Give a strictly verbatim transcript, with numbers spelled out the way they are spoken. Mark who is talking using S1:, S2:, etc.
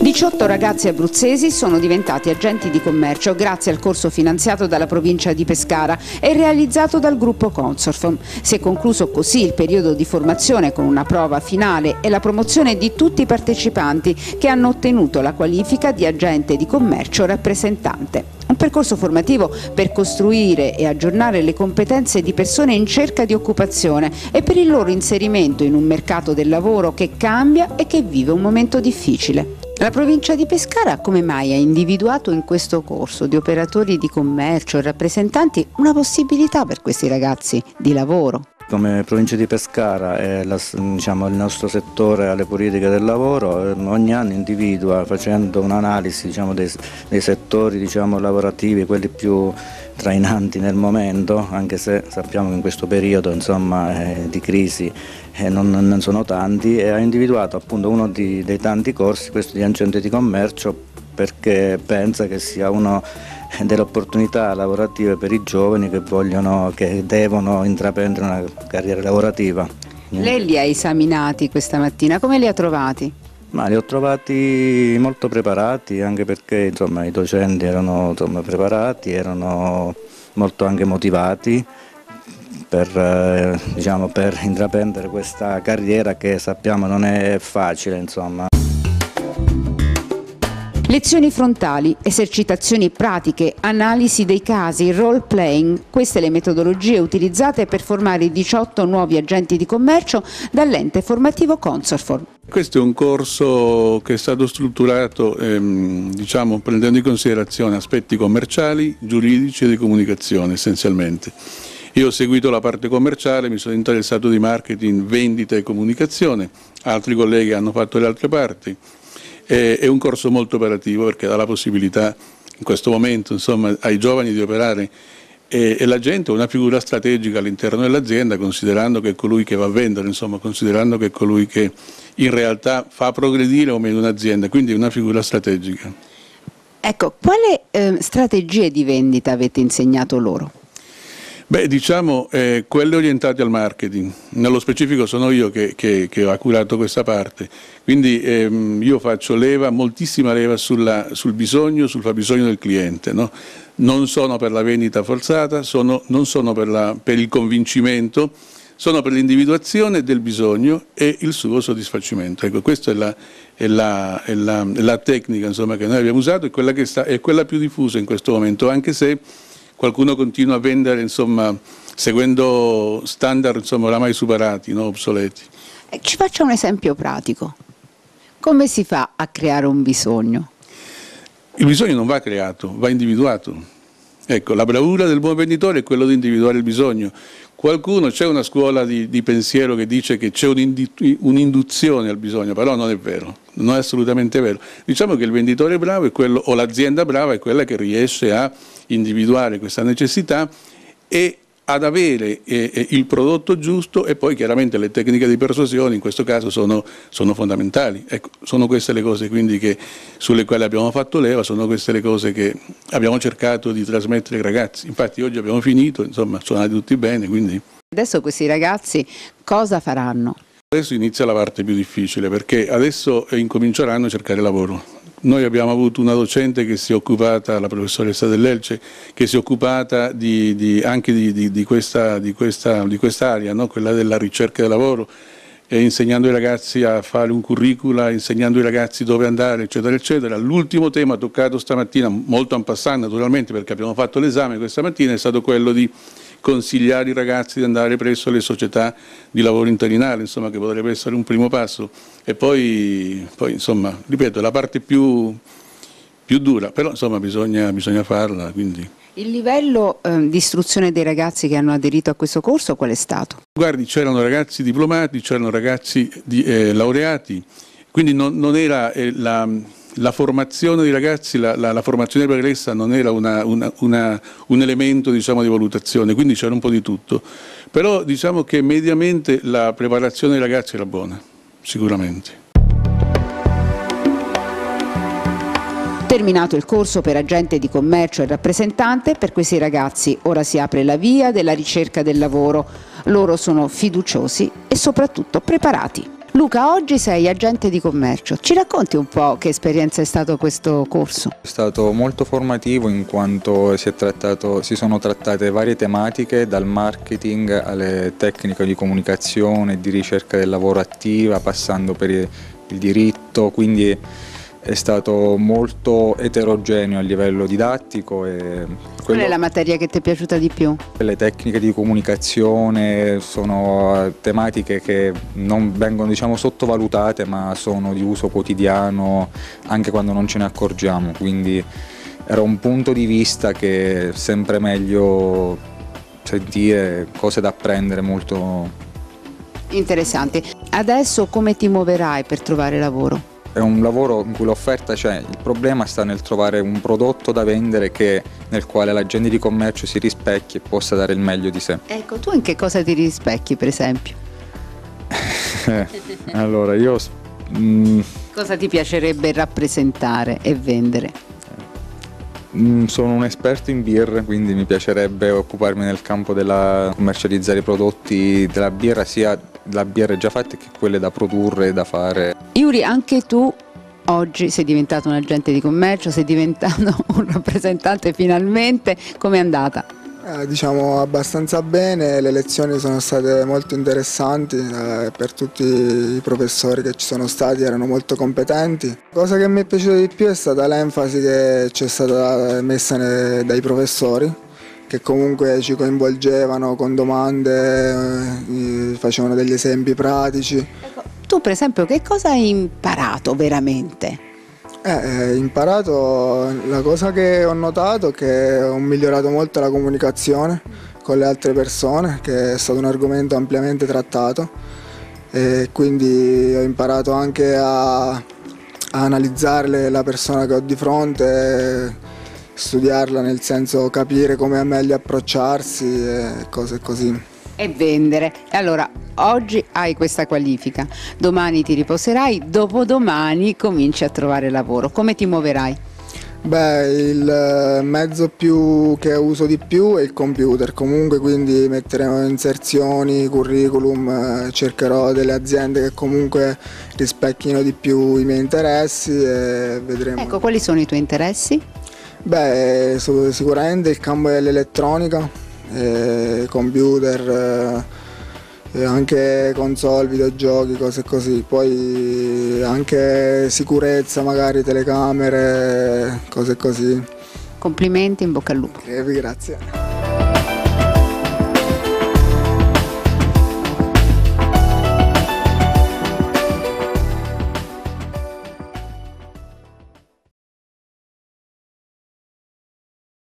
S1: diciotto ragazzi abruzzesi sono diventati agenti di commercio grazie al corso finanziato dalla provincia di Pescara e realizzato dal gruppo Consorform. Si è concluso così il periodo di formazione con una prova finale e la promozione di tutti i partecipanti che hanno ottenuto la qualifica di agente di commercio rappresentante. Un percorso formativo per costruire e aggiornare le competenze di persone in cerca di occupazione e per il loro inserimento in un mercato del lavoro che cambia e che vive un momento difficile. La provincia di Pescara come mai ha individuato in questo corso di operatori di commercio e rappresentanti una possibilità per questi ragazzi di lavoro?
S2: Come provincia di Pescara è la, diciamo, il nostro settore alle politiche del lavoro ogni anno individua, facendo un'analisi diciamo, dei, dei settori diciamo, lavorativi, quelli più trainanti nel momento, anche se sappiamo che in questo periodo insomma, eh, di crisi eh, non, non sono tanti, e ha individuato appunto uno di, dei tanti corsi, questo di agente di commercio, perché pensa che sia uno delle opportunità lavorative per i giovani che vogliono, che devono intraprendere una carriera lavorativa.
S1: Lei li ha esaminati questa mattina, come li ha trovati?
S2: Ma li ho trovati molto preparati, anche perché insomma, i docenti erano insomma, preparati, erano molto anche motivati per, eh, diciamo, per intraprendere questa carriera che sappiamo non è facile. Insomma.
S1: Lezioni frontali, esercitazioni pratiche, analisi dei casi, role playing, queste le metodologie utilizzate per formare i diciotto nuovi agenti di commercio dall'ente formativo Consorform.
S3: Questo è un corso che è stato strutturato ehm, diciamo, prendendo in considerazione aspetti commerciali, giuridici e di comunicazione essenzialmente. Io ho seguito la parte commerciale, mi sono interessato di marketing, vendita e comunicazione, altri colleghi hanno fatto le altre parti. È un corso molto operativo perché dà la possibilità in questo momento insomma, ai giovani di operare e, e la gente è una figura strategica all'interno dell'azienda, considerando che è colui che va a vendere, insomma, considerando che è colui che in realtà fa progredire o meno un'azienda, quindi è una figura strategica.
S1: Ecco, quale eh, strategie di vendita avete insegnato loro?
S3: Beh, diciamo eh, quelle orientate al marketing, nello specifico sono io che, che, che ho curato questa parte, quindi ehm, io faccio leva, moltissima leva sulla, sul bisogno, sul fabbisogno del cliente, no? Non sono per la vendita forzata, sono, non sono per, la, per il convincimento, sono per l'individuazione del bisogno e il suo soddisfacimento. Ecco, questa è la, è la, è la, è la tecnica insomma, che noi abbiamo usato e quella che sta, è quella più diffusa in questo momento, anche se qualcuno continua a vendere insomma, seguendo standard insomma, oramai superati, no? Obsoleti.
S1: Ci faccia un esempio pratico. Come si fa a creare un bisogno?
S3: Il bisogno non va creato, va individuato. Ecco, la bravura del buon venditore è quello di individuare il bisogno. Qualcuno, c'è una scuola di, di pensiero che dice che c'è un'induzione al bisogno, però non è vero, non è assolutamente vero. Diciamo che il venditore bravo è quello, o l'azienda brava è quella che riesce a individuare questa necessità e ad avere eh, il prodotto giusto, e poi chiaramente le tecniche di persuasione in questo caso sono, sono fondamentali. Ecco, sono queste le cose quindi che, sulle quali abbiamo fatto leva, sono queste le cose che abbiamo cercato di trasmettere ai ragazzi. Infatti oggi abbiamo finito, insomma sono andati tutti bene. Quindi.
S1: Adesso questi ragazzi cosa faranno?
S3: Adesso inizia la parte più difficile perché adesso incominceranno a cercare lavoro. Noi abbiamo avuto una docente che si è occupata, la professoressa dell'Elce, che si è occupata di, di, anche di, di, di questa di questa, di quest'area, no? Quella della ricerca del lavoro, e insegnando ai ragazzi a fare un curricula, insegnando ai ragazzi dove andare, eccetera, eccetera. L'ultimo tema toccato stamattina, molto en passant naturalmente perché abbiamo fatto l'esame questa mattina, è stato quello di consigliare i ragazzi di andare presso le società di lavoro interinale, insomma, che potrebbe essere un primo passo. E poi, poi insomma, ripeto, è la parte più, più dura, però insomma bisogna, bisogna farla. Quindi.
S1: Il livello eh, di istruzione dei ragazzi che hanno aderito a questo corso qual è stato?
S3: Guardi, c'erano ragazzi diplomati, c'erano ragazzi di, eh, laureati, quindi non, non era eh, la... La formazione dei ragazzi, la, la, la formazione pregressa non era una, una, una, un elemento diciamo, di valutazione, quindi c'era un po' di tutto. Però diciamo che mediamente la preparazione dei ragazzi era buona, sicuramente.
S1: Terminato il corso per agente di commercio e rappresentante, per questi ragazzi ora si apre la via della ricerca del lavoro. Loro sono fiduciosi e soprattutto preparati. Luca, oggi sei agente di commercio, ci racconti un po' che esperienza è stato questo corso?
S4: È stato molto formativo in quanto si, è trattato, si sono trattate varie tematiche, dal marketing alle tecniche di comunicazione e di ricerca del lavoro attiva, passando per il diritto, quindi è stato molto eterogeneo a livello didattico. E
S1: Qual è la materia che ti è piaciuta di più?
S4: Le tecniche di comunicazione sono tematiche che non vengono, diciamo, sottovalutate, ma sono di uso quotidiano anche quando non ce ne accorgiamo, quindi era un punto di vista che è sempre meglio sentire, cose da apprendere molto
S1: interessanti. Adesso come ti muoverai per trovare lavoro?
S4: È un lavoro in cui l'offerta c'è, il problema sta nel trovare un prodotto da vendere che, nel quale l'agente di commercio si rispecchi e possa dare il meglio di sé.
S1: Ecco, tu in che cosa ti rispecchi, per esempio?
S4: Allora, io... Mm,
S1: cosa ti piacerebbe rappresentare e vendere?
S4: mm, sono un esperto in birra, quindi mi piacerebbe occuparmi nel campo della commercializzare i prodotti della birra, sia della birra già fatte che quelle da produrre e da fare.
S1: Yuri, anche tu oggi sei diventato un agente di commercio, sei diventato un rappresentante finalmente, com'è andata?
S5: Eh, diciamo abbastanza bene, le lezioni sono state molto interessanti, eh, per tutti i professori che ci sono stati erano molto competenti. La cosa che mi è piaciuta di più è stata l'enfasi che c'è stata messa ne, dai professori, che comunque ci coinvolgevano con domande, eh, facevano degli esempi pratici.
S1: Ecco, tu per esempio che cosa hai imparato veramente?
S5: Eh, ho imparato, la cosa che ho notato è che ho migliorato molto la comunicazione con le altre persone, che è stato un argomento ampiamente trattato, e quindi ho imparato anche a, a analizzare la persona che ho di fronte, studiarla, nel senso capire come è meglio approcciarsi e cose così.
S1: E vendere. Allora, oggi hai questa qualifica, domani ti riposerai, dopodomani cominci a trovare lavoro. Come ti muoverai?
S5: Beh, il mezzo più che uso di più è il computer, comunque, quindi metteremo inserzioni, curriculum, cercherò delle aziende che comunque rispecchino di più i miei interessi e vedremo.
S1: Ecco, quali sono i tuoi interessi?
S5: Beh, sicuramente il campo dell'elettronica, eh, computer, eh, anche console, videogiochi, cose così, poi anche sicurezza, magari telecamere, cose così.
S1: Complimenti, in bocca al lupo.
S5: Eh, grazie.